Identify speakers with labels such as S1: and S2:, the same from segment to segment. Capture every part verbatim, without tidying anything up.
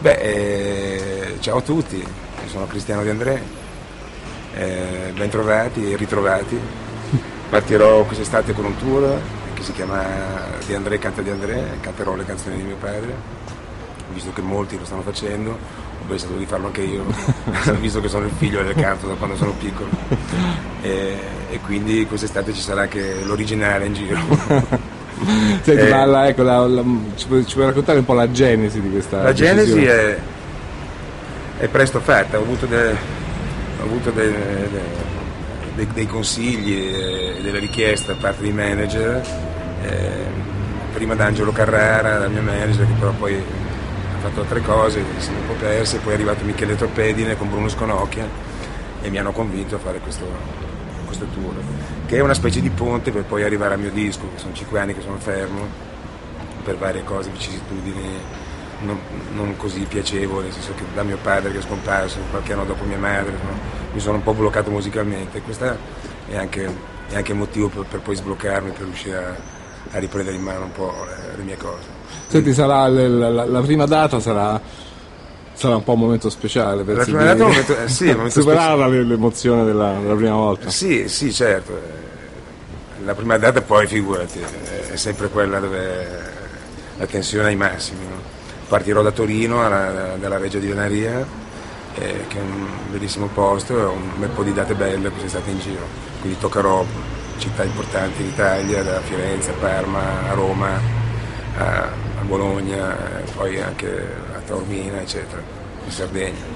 S1: Beh, eh, ciao a tutti, sono Cristiano De André, eh, ben trovati e ritrovati. Partirò quest'estate con un tour che si chiama De André canta De André, canterò le canzoni di mio padre, visto che molti lo stanno facendo, ho pensato di farlo anche io, visto che sono il figlio del canto da quando sono piccolo. E, e quindi quest'estate ci sarà anche l'originale in giro.
S2: Senti,
S1: eh,
S2: ma la, ecco, la, la, ci, puoi, ci puoi raccontare un po' la genesi di questa
S1: La
S2: decisione?
S1: genesi è, è presto fatta, ho avuto, de, ho avuto de, de, de, dei consigli e delle richieste da parte dei manager, eh, prima da Angelo Carrara, dal mio manager, che però poi ha fatto altre cose, siamo un po' persi, poi è arrivato Michele Torpedine con Bruno Sconocchia e mi hanno convinto a fare questo, questo tour, che è una specie di ponte per poi arrivare al mio disco, che sono cinque anni che sono fermo per varie cose, vicissitudini non, non così piacevoli, nel senso che da mio padre che è scomparso qualche anno dopo mia madre, no? Mi sono un po' bloccato musicalmente, questo è anche, è anche il motivo per, per poi sbloccarmi, per riuscire a, a riprendere in mano un po' le, le mie cose.
S2: Senti, sarà la, la, la prima data sarà, sarà un po' un momento speciale per
S1: la prima data è un momento, eh, sì, un momento
S2: superare speciale. L'emozione della, della prima volta.
S1: Sì, sì, certo. La prima data poi, figurati, è sempre quella dove la tensione è ai massimi, no? Partirò da Torino, alla, dalla Reggio di Venaria, eh, che è un bellissimo posto, e un bel po' di date belle quest'estate in giro, quindi toccherò città importanti d'Italia, da Firenze a Parma, a Roma, a, a Bologna, poi anche a Taormina, eccetera, in Sardegna.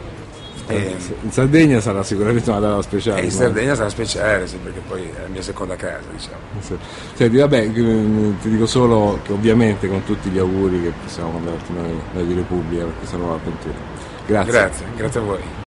S2: E in Sardegna sarà sicuramente una data speciale.
S1: In Sardegna sarà speciale, sì, perché poi è la mia seconda casa, diciamo.
S2: Sì. Senti, vabbè, ti dico solo che ovviamente con tutti gli auguri che possiamo mandarti noi, noi di Repubblica per questa nuova avventura. Grazie.
S1: Grazie, grazie a voi.